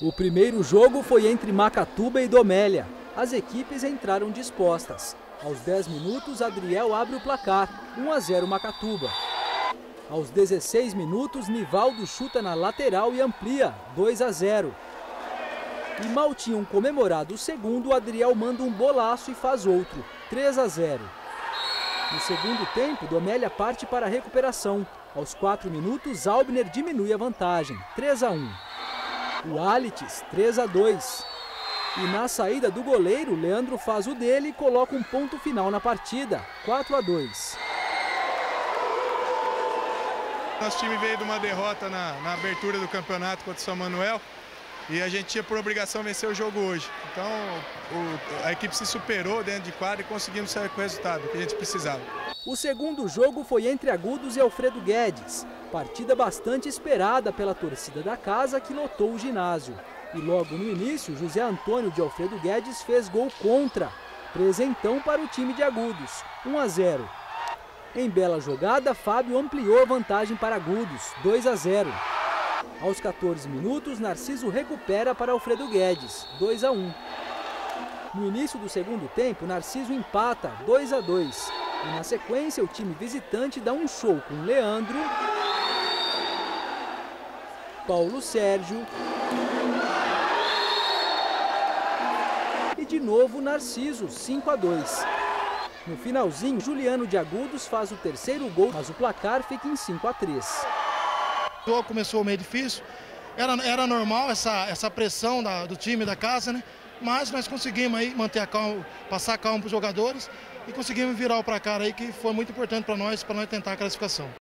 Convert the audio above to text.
O primeiro jogo foi entre Macatuba e Domélia. As equipes entraram dispostas. Aos 10 minutos, Adriel abre o placar, 1-0 Macatuba. Aos 16 minutos, Nivaldo chuta na lateral e amplia, 2-0. E mal tinham comemorado o segundo, Adriel manda um bolaço e faz outro, 3-0. No segundo tempo, Domélia parte para a recuperação. Aos 4 minutos, Albner diminui a vantagem, 3-1. O Alites, 3-2. E na saída do goleiro, Leandro faz o dele e coloca um ponto final na partida, 4-2. Nosso time veio de uma derrota na abertura do campeonato contra o São Manuel e a gente tinha por obrigação vencer o jogo hoje. Então a equipe se superou dentro de quadra e conseguimos sair com o resultado que a gente precisava. O segundo jogo foi entre Agudos e Alfredo Guedes. Partida bastante esperada pela torcida da casa que lotou o ginásio. E logo no início, José Antônio de Alfredo Guedes fez gol contra. Presentão para o time de Agudos, 1-0. Em bela jogada, Fábio ampliou a vantagem para Agudos, 2-0. Aos 14 minutos, Narciso recupera para Alfredo Guedes, 2-1. No início do segundo tempo, Narciso empata, 2-2. E na sequência, o time visitante dá um show com Leandro, Paulo Sérgio e de novo Narciso, 5-2. No finalzinho, Juliano de Agudos faz o terceiro gol, mas o placar fica em 5-3. O jogo começou meio difícil, era normal essa pressão do time da casa, né? Mas nós conseguimos aí manter a calma, passar a calma para os jogadores e conseguimos virar o placar aí, que foi muito importante para nós tentar a classificação.